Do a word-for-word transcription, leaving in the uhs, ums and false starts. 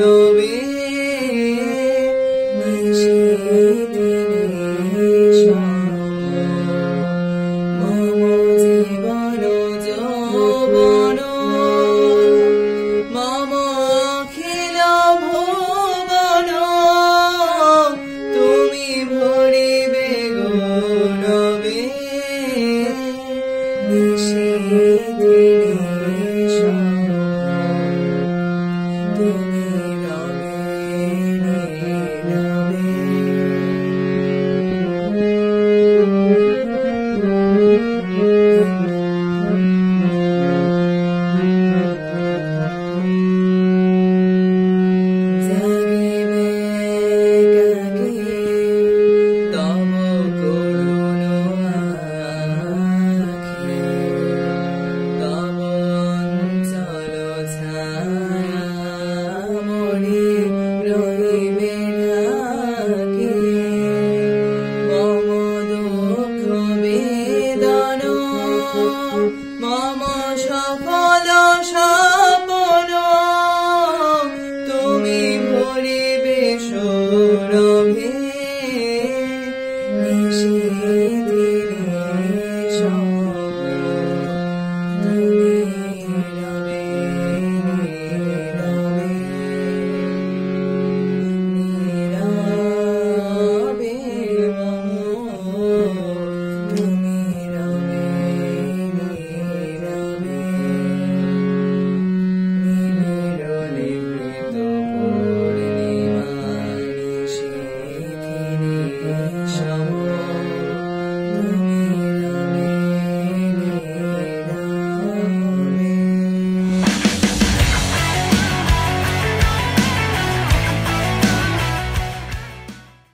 রবে নিশীথিনী মম জীবন যৌবন মম অখিল ভুবন তুমি ভরিবে গৌরবে নিশীথিনী তুমি রবে রবে জাগিবে কাকে তব করুণ আখি তব অঞ্চল ছায়া মরি রহিবে ঢাকি মম দুঃখ বেদন মম সফল স্বপন তুমি ভরিবে সৌরভে